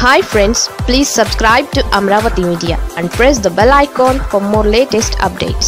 Hi friends, please subscribe to Amravati Media and press the bell icon for more latest updates.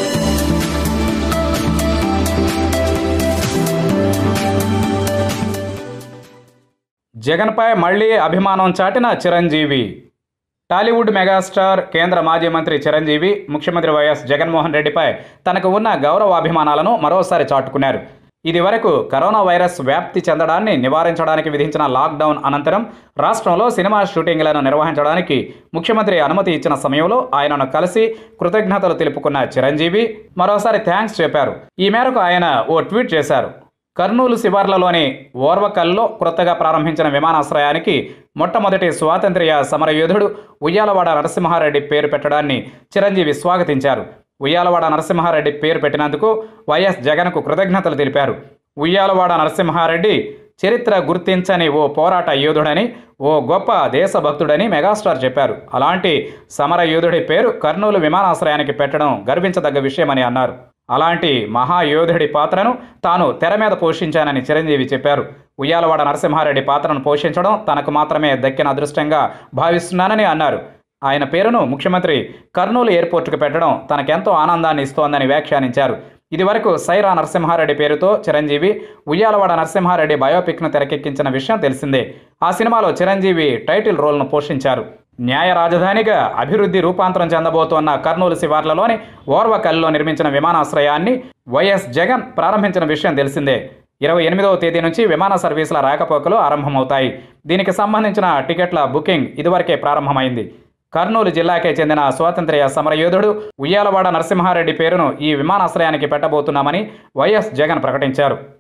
జగన్పై మళ్లీ అభిమానం చాటిన Chiranjeevi. Tollywood megastar కేంద్ర మాజీ మంత్రి చిరంజీవి ముఖ్యమంత్రి వైఎస్ జగన్మోహన్ రెడ్డిపై తనకు ఉన్న గౌరవాభిమానాలను మరోసారి చాటుకున్నారు. ఇది వరకు కరోనా వైరస్ వ్యాప్తి చెందడాన్ని నివారించడానికి విధించిన లాక్డౌన్ అనంతరం రాష్ట్రంలో సినిమా షూటింగ్లను నిర్వహించడానికి ముఖ్యమంత్రి అనుమతి ఇచ్చిన సమయంలో ఆయనను కలిసి కృతజ్ఞతలు తెలుపుకున్న చిరంజీవి మరోసారి థ్యాంక్స్ చెప్పారు. ఈ మేరకు ఆయన ఓ ట్వీట్ చేశారు. కర్నూలు శివార్లలోని ఓర్వకల్లో కొత్తగా ప్రారంభించిన విమానాశ్రయానికి మొట్టమొదటి స్వాతంత్ర్య సమరయోధుడు ఉయ్యాలవాడ నరసింహారెడ్డి పేరు పెట్టడాన్ని చిరంజీవి స్వాగతించారు. ఉయ్యాలవాడ నరసింహారెడ్డి పేరు పెట్టినందుకు వైఎస్ జగన్కు కృతజ్ఞతలు తెలిపారు. ఉయ్యాలవాడ నరసింహారెడ్డి చరిత్ర గుర్తించని ఓ పోరాట యోధుడని, ఓ గొప్ప దేశభక్తుడని మెగాస్టార్ చెప్పారు. అలాంటి సమరయోధుడి పేరు కర్నూలు విమానాశ్రయానికి పెట్టడం గర్వించదగ్గ విషయమని అన్నారు. అలాంటి మహాయోధుడి పాత్రను తాను తెర మీద పోషించానని చిరంజీవి చెప్పారు. ఉయ్యాలవాడ నరసింహారెడ్డి పాత్రను పోషించడం తనకు మాత్రమే దక్కిన అదృష్టంగా భావిస్తున్నానని అన్నారు. ఆయన పేరును ముఖ్యమంత్రి కర్నూలు ఎయిర్పోర్టుకు పెట్టడం తనకెంతో ఆనందాన్ని ఇస్తోందని వ్యాఖ్యానించారు. ఇదివరకు సైరా నరసింహారెడ్డి పేరుతో చిరంజీవి ఉయ్యాలవాడ నరసింహారెడ్డి బయోపిక్ను తెరకెక్కించిన విషయం తెలిసిందే. ఆ సినిమాలో చిరంజీవి టైటిల్ రోల్ను పోషించారు. న్యాయ రాజధానిగా అభివృద్ధి రూపాంతరం చెందబోతోన్న కర్నూలు శివార్లలోని ఓర్వకల్లో నిర్మించిన విమానాశ్రయాన్ని వైఎస్ జగన్ ప్రారంభించిన విషయం తెలిసిందే. 28వ తేదీ నుంచి విమాన సర్వీసుల రాకపోకలు ఆరంభమవుతాయి. దీనికి సంబంధించిన టికెట్ల బుకింగ్ ఇదివరకే ప్రారంభమైంది. కర్నూలు జిల్లాకే చెందిన స్వాతంత్ర్య సమరయోధుడు ఉయ్యాలవాడ నరసింహారెడ్డి పేరును ఈ విమానాశ్రయానికి పెట్టబోతున్నామని వైఎస్ జగన్ ప్రకటించారు.